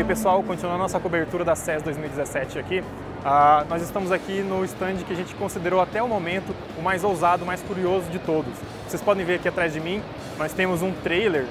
Fala pessoal, continuando a nossa cobertura da CES 2017 aqui, nós estamos aqui no stand que a gente considerou até o momento o mais ousado, o mais curioso de todos. Vocês podem ver aqui atrás de mim, nós temos um trailer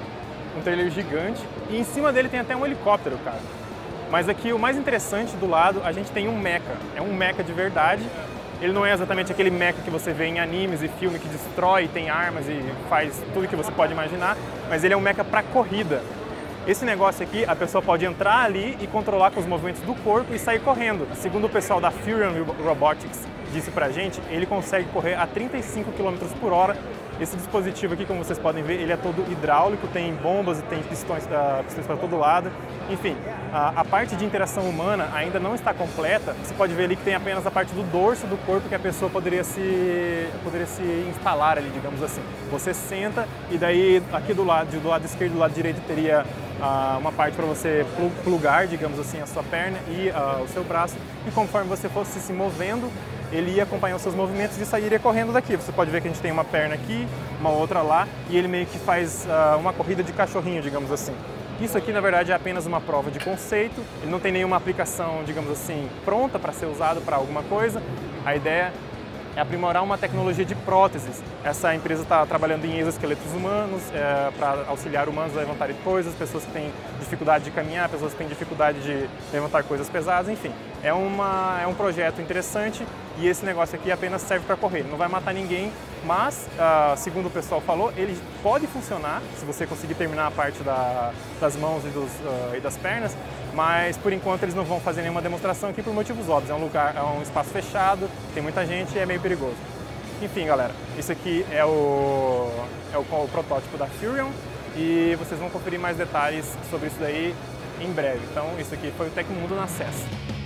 gigante e em cima dele tem até um helicóptero, cara. Mas aqui o mais interessante do lado, a gente tem um mecha, é um mecha de verdade. Ele não é exatamente aquele mecha que você vê em animes e filme que destrói, tem armas e faz tudo que você pode imaginar, mas ele é um mecha para corrida. Esse negócio aqui, a pessoa pode entrar ali e controlar com os movimentos do corpo e sair correndo. Segundo o pessoal da Furion Robotics disse pra gente, ele consegue correr a 35 km por hora. Esse dispositivo aqui, como vocês podem ver, ele é todo hidráulico, tem bombas e tem pistões para todo lado. Enfim, a parte de interação humana ainda não está completa. Você pode ver ali que tem apenas a parte do dorso do corpo que a pessoa poderia se instalar ali, digamos assim. Você senta e daí aqui do lado esquerdo e do lado direito teria uma parte para você plugar, digamos assim, a sua perna e o seu braço. E conforme você fosse se movendo, ele ia acompanhar os seus movimentos e sairia correndo daqui. Você pode ver que a gente tem uma perna aqui, uma outra lá, e ele meio que faz uma corrida de cachorrinho, digamos assim. Isso aqui, na verdade, é apenas uma prova de conceito, ele não tem nenhuma aplicação, digamos assim, pronta para ser usado para alguma coisa. A ideia é aprimorar uma tecnologia de próteses. Essa empresa está trabalhando em exoesqueletos humanos, para auxiliar humanos a levantarem coisas, pessoas que têm dificuldade de caminhar, pessoas que têm dificuldade de levantar coisas pesadas, enfim. É um projeto interessante e esse negócio aqui apenas serve para correr. Ele não vai matar ninguém, mas, segundo o pessoal falou, ele pode funcionar se você conseguir terminar a parte das mãos e das pernas, mas por enquanto eles não vão fazer nenhuma demonstração aqui por motivos óbvios. É um espaço fechado, tem muita gente e é meio perigoso. Enfim, galera, isso aqui é o protótipo da Furion e vocês vão conferir mais detalhes sobre isso daí em breve. Então, isso aqui foi o Tecmundo na CES.